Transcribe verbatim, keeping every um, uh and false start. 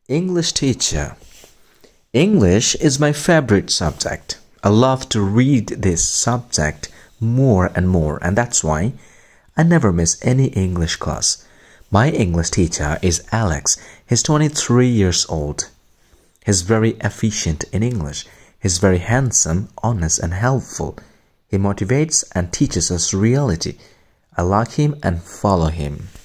English teacher. English is my favorite subject. I love to read this subject more and more, and that's why I never miss any English class. My English teacher is Alex. He's twenty-three years old. He's very efficient in English. He's very handsome, honest, and helpful. He motivates and teaches us reality. I like him and follow him.